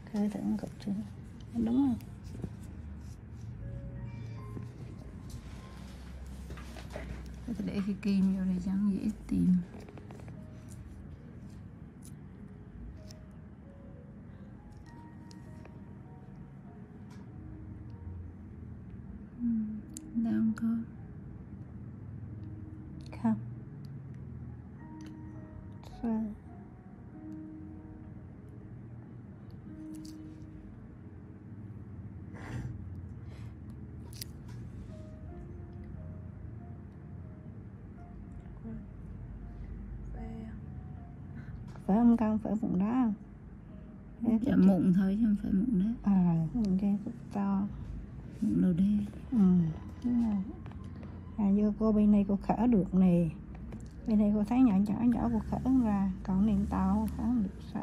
Khơi thử cục chứ. Đúng không? Tôi để cái kim vô để cho nó dễ tìm. Đau không con? Không. Sao? Phải không con? Phải bụng đó không? Dạ mụn thôi chứ không phải mụn đấy. Bụng trên cục to. Mụn đầu đê. Đúng rồi. Vô cô bên này cô khở được nè. Bên đây cô thấy nhỏ nhỏ cô khở ra. Còn nền to khở không được, sợ.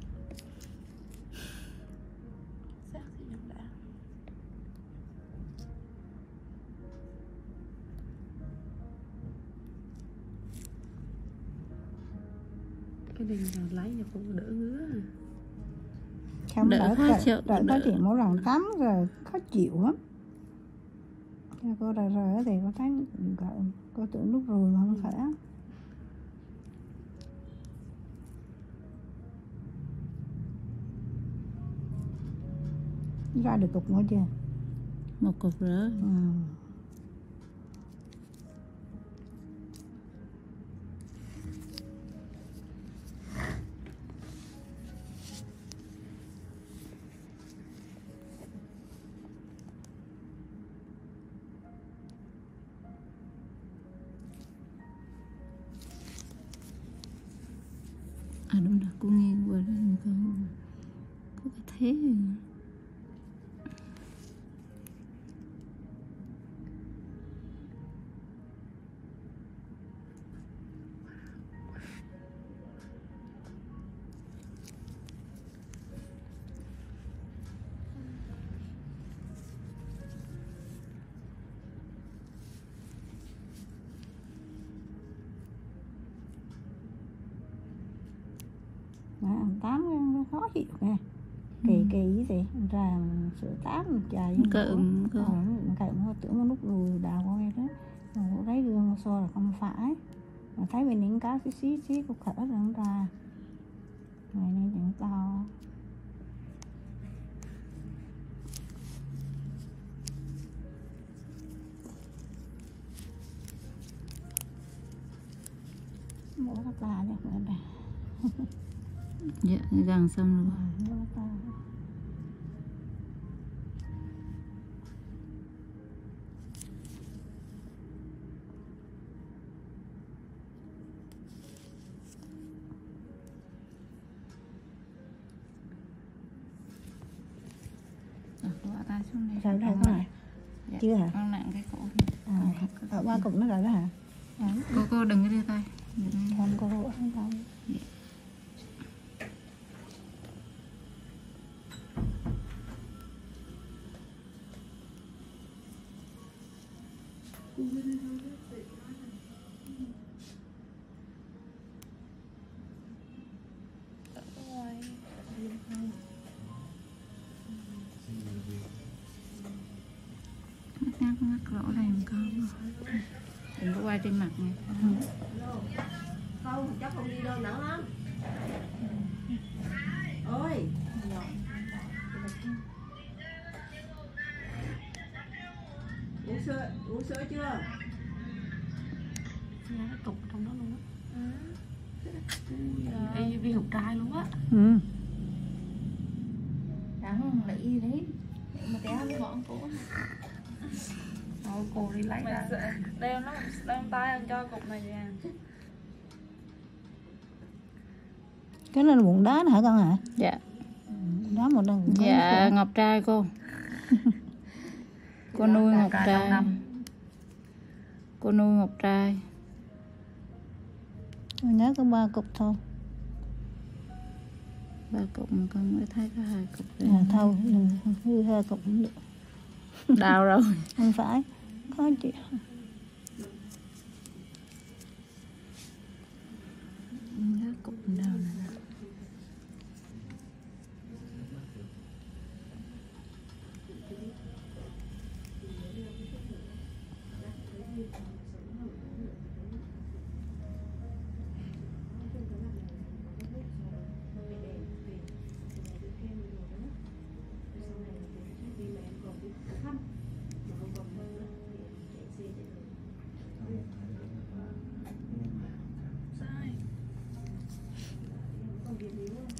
Cái đinh nào lấy cho cô đỡ ngứa. Không đỡ khó chịu, đỡ khó chịu mỗi lần tắm rồi khó chịu lắm. Cho cô rồi thì cô thấy cô tưởng nút ruồi mà không phải. Ra được cục nữa chưa? Một cục rồi. Đúng rồi, cô nghiêng qua đây có cái thế rồi. Ăn tám nó khó chịu nè. Kỳ cái gì ra sữa tám trời cợm nó tưởng nó nút ruồi đào qua đó. Rồi lấy gương so là không phải. Mà thấy bên những cá xí cục khở rồi không ra. Này nên chẳng to. Mổ các bà nha mọi người. Dạ, gần xong rồi. Bỏ tay xuống đây. Rồi đây có hả? Dạ. Chưa hả? Con nặng cái cổ. Ở qua cục nó rồi đó hả? Cô đừng có đưa tay. Không cô không đâu. Ngắt lỗ này một con. Đừng có quay trên mặt này. Không, chắc không đi đâu nắng lắm. Ôi. Uống sữa chưa? Cái cục trong đó luôn á. Vi hụt trai luôn á. Không lấy gì đấy. Mà té với bọn cổ. Thôi cô đi lấy ra. Đem tay anh cho cục này nha. Cái này là bụng đá hả con hả? Dạ. Đó một lần. Dạ ngọc trai cô. Cô nuôi ngọc trai. Cô nuôi ngọc trai. Tôi nhớ có 3 cục thôi. 3 cục mà con mới thấy có 2 cục. Thôi, đừng hư 2 cục cũng được. Đau rồi. Không phải, khó chịu. Cục đau này.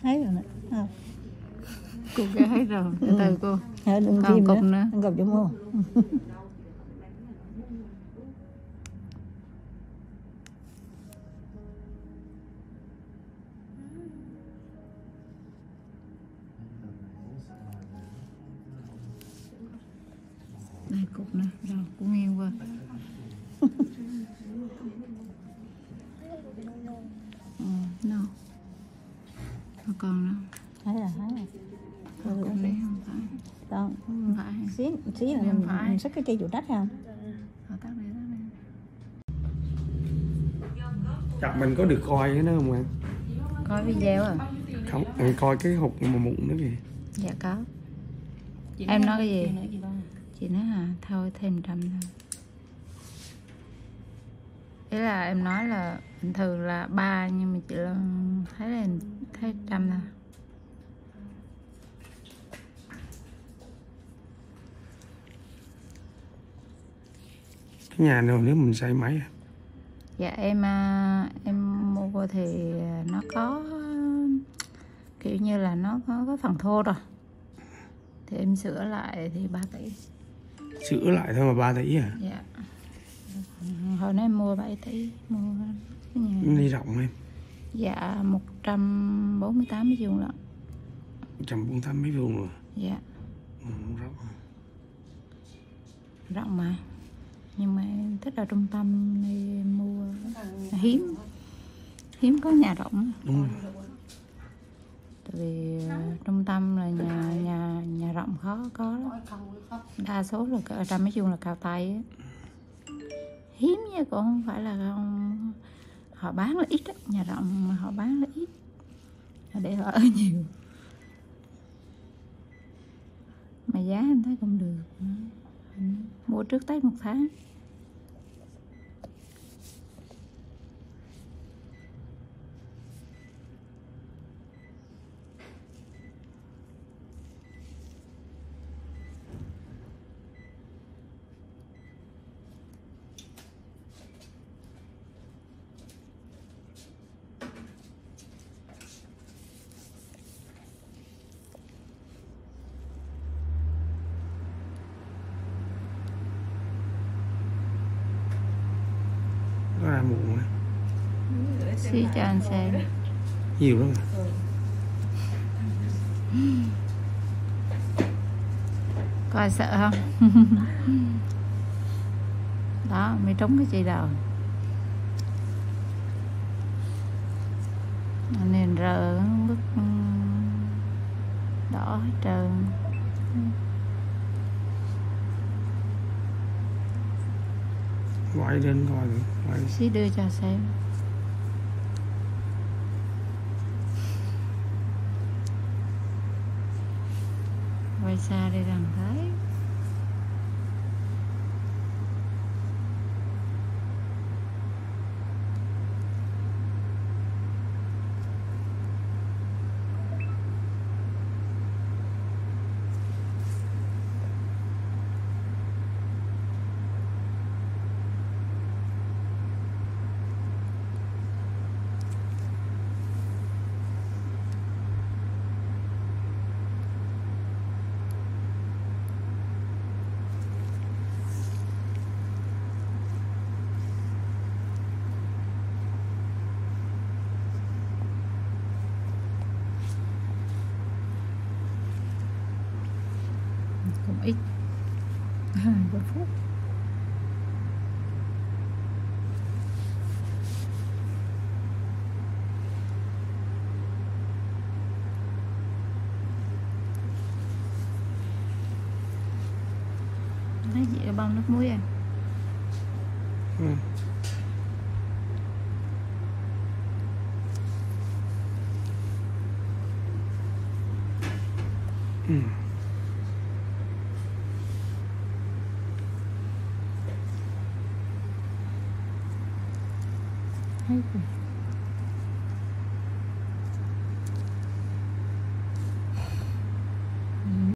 Thấy rồi nè. Cô kia thấy rồi. Từ từ cô. Đừng Còn chim cục nữa. nữa. Đừng cục trong mồm. Đây cục nữa. Rồi cô nghiêng qua. No. Còn nữa. Thấy rồi, thấy rồi. Cục này không phải. Còn Không phải. xí là Không phải. mình xách cái cây chủ trách không? Tắt đây, tắt đây. Chắc mình có được coi cái đó không anh? Coi video à? Không, anh coi cái hộp mà mụn đó kìa. Dạ có. Em nói cái gì? Chị nói hả? Thôi thêm 100 thôi. Ý là em nói là bình thường là 3 nhưng mà chị là thấy là thấy 100 thôi. Cái nhà nào nếu mình xây máy à? Dạ em mua vô thì nó có kiểu như là nó có phần thô rồi. Thì em sửa lại thì 3 tỷ. Sửa lại thôi mà 3 tỷ à? Dạ. Hồi nãy em mua 7 tỷ. Mua cái nhà. Đi rộng em. Dạ 148 mét vuông lận. 148 mấy vuông rồi. Dạ. Rộng. Rộng mà. Nhưng mà em thích ở trung tâm thì em mua hiếm có nhà rộng. Đúng rồi. Tại vì trung tâm là nhà rộng khó có lắm. Đa số là cỡ 100 mét vuông là cao tay á. Hiếm nha, cũng không phải là không, họ bán là ít á, nhà rộng mà họ bán là ít để họ ở nhiều. Mà giá em thấy cũng được. Mua trước Tết 1 tháng. Có ra mụn nè. Xí cho anh xem. Nhiều lắm à? Coi sợ không? Đó, mới trúng cái chị đầu. Nên rờ bức đỏ hết trơn. Quay lên coi được. Quay. Xí đưa cho xem. Quay xa để rằng thấy. Cũng ít. 3 phút. Lấy gì ở bông nước muối à? Ừ. Ừ. Thấy rồi.